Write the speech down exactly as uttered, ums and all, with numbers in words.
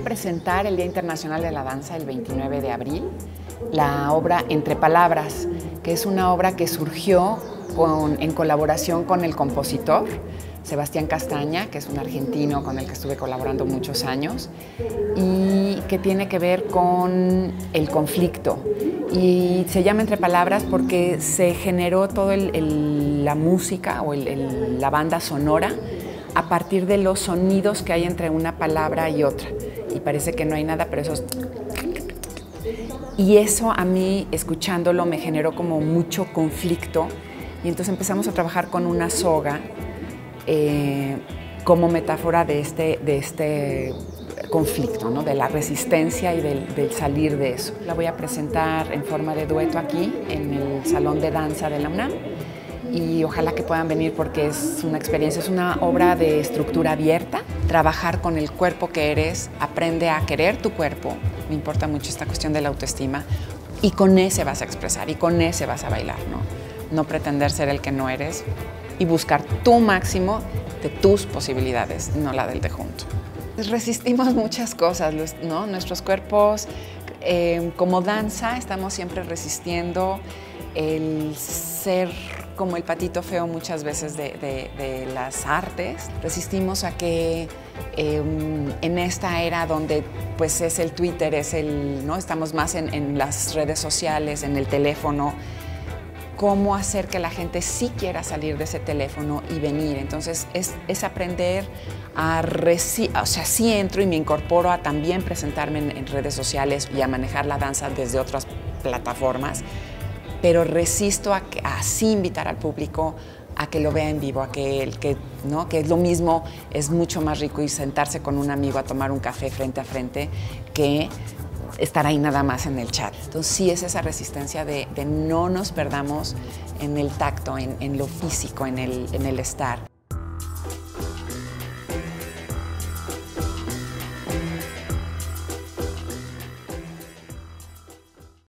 presentar el Día Internacional de la Danza el veintinueve de abril, la obra Entre Palabras, que es una obra que surgió con, en colaboración con el compositor Sebastián Castaña, que es un argentino con el que estuve colaborando muchos años, y que tiene que ver con el conflicto. Y se llama Entre Palabras porque se generó toda la música o el, el, la banda sonora a partir de los sonidos que hay entre una palabra y otra. Y parece que no hay nada, pero esos... Y eso a mí, escuchándolo, me generó como mucho conflicto. Y entonces empezamos a trabajar con una soga eh, como metáfora de este, de este conflicto, ¿no? De la resistencia y del, del salir de eso. La voy a presentar en forma de dueto aquí, en el Salón de Danza de la UNAM. Y ojalá que puedan venir porque es una experiencia, es una obra de estructura abierta. Trabajar con el cuerpo que eres, aprende a querer tu cuerpo. Me importa mucho esta cuestión de la autoestima. Y con ese vas a expresar y con ese vas a bailar, ¿no? No pretender ser el que no eres y buscar tu máximo de tus posibilidades, no la del de junto. Resistimos muchas cosas, ¿no? Nuestros cuerpos, eh, como danza, estamos siempre resistiendo el ser como el patito feo muchas veces de, de, de las artes. Resistimos a que eh, en esta era donde pues es el Twitter, es el, ¿no? Estamos más en, en las redes sociales, en el teléfono, cómo hacer que la gente sí quiera salir de ese teléfono y venir. Entonces es, es aprender a, reci o sea, sí entro y me incorporo a también presentarme en, en redes sociales y a manejar la danza desde otras plataformas, pero resisto a, que, a así invitar al público a que lo vea en vivo, a que, el, que, ¿no? que es lo mismo, es mucho más rico y sentarse con un amigo a tomar un café frente a frente que estar ahí nada más en el chat. Entonces sí es esa resistencia de, de no nos perdamos en el tacto, en, en lo físico, en el, en el estar.